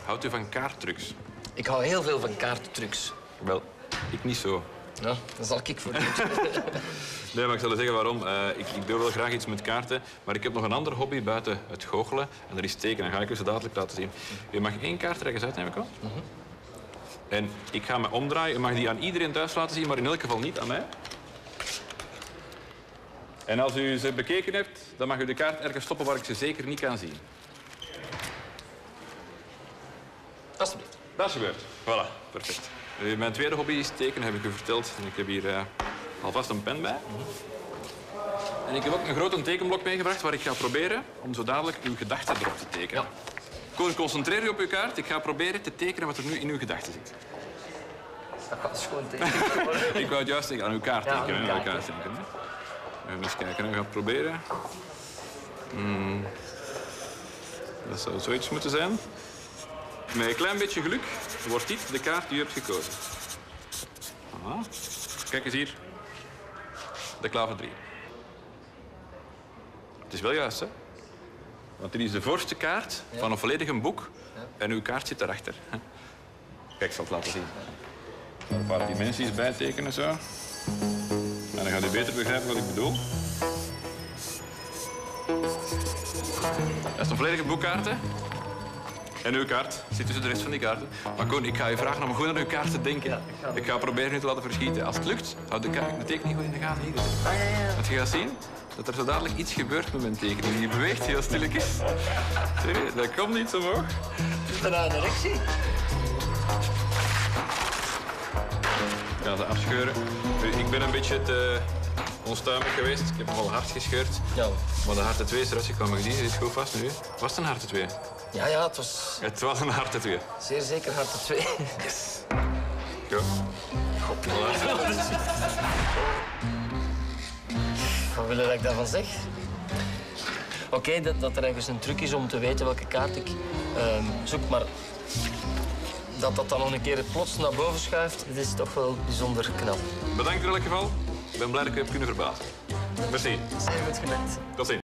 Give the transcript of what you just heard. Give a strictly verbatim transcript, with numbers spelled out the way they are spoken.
Houdt u van kaarttrucs? Ik hou heel veel van kaarttrucs. Wel, ik niet zo. Ja, dan zal ik voor doen. Nee, maar ik zal u zeggen waarom. Uh, ik, ik doe wel graag iets met kaarten, maar ik heb nog een ander hobby buiten het goochelen. En dat is tekenen. Dat ga ik u zo dadelijk laten zien. U mag één kaart er eens uit, neem ik aan. Mm-hmm. En ik ga me omdraaien. U mag die aan iedereen thuis laten zien, maar in elk geval niet aan mij. En als u ze bekeken hebt, dan mag u de kaart ergens stoppen waar ik ze zeker niet kan zien. Alsjeblieft. Dat is gebeurd. Voilà, perfect. Uh, mijn tweede hobby is tekenen, heb ik u verteld. En ik heb hier uh, alvast een pen bij. Mm-hmm. En ik heb ook een grote tekenblok meegebracht waar ik ga proberen om zo dadelijk uw gedachten erop te tekenen. Ja. Gewoon concentreer u op uw kaart. Ik ga proberen te tekenen wat er nu in uw gedachten zit. Dat gaat gewoon tekenen. Ik wou het juist aan uw kaart tekenen. Ja, aan uw kaart. kaart. tekenen. We gaan eens kijken. We gaan proberen. Hmm. Dat zou zoiets moeten zijn. Met een klein beetje geluk wordt dit de kaart die u hebt gekozen. Aha. Kijk eens hier. De klaver drie. Het is wel juist, hè? Want dit is de voorste kaart ja. van een volledig boek. Ja. En uw kaart zit daarachter. Kijk, ik zal het laten zien. Een paar dimensies bijtekenen zo. En dan gaat u beter begrijpen wat ik bedoel. Dat is een volledige boekkaart, hè? En uw kaart zit tussen de rest van die kaarten. Maar Koen, ik ga je vragen om gewoon aan uw kaart te denken. Ja, ik, ga ik ga proberen u te laten verschieten. Als het lukt, houd de, de tekening gewoon in de gaten. Hier. Ah, ja, ja. Want je gaat zien dat er zo dadelijk iets gebeurt met mijn tekening. Die beweegt heel stilletjes. Zie je? Dat komt niet omhoog. Is dat nou een erectie? Ik ga ze afscheuren. Ik ben een beetje te onstuimig geweest. Ik heb hem al hard gescheurd. Ja. Maar de harte twee is eruit gekomen. Die zit goed vast nu. Was het een harte twee? Ja, ja, het was... Het was een harte twee. Zeer zeker harte twee. Yes. Go. Wat wil je dat ik daarvan zeg? Oké, okay, dat, dat er ergens een truc is om te weten welke kaart ik uh, zoek, maar dat dat dan nog een keer plots naar boven schuift, dat is toch wel bijzonder knap. Bedankt in elk geval. Ik ben blij dat ik u heb kunnen verbazen. Merci. Zeer goed gelukt. Tot ziens.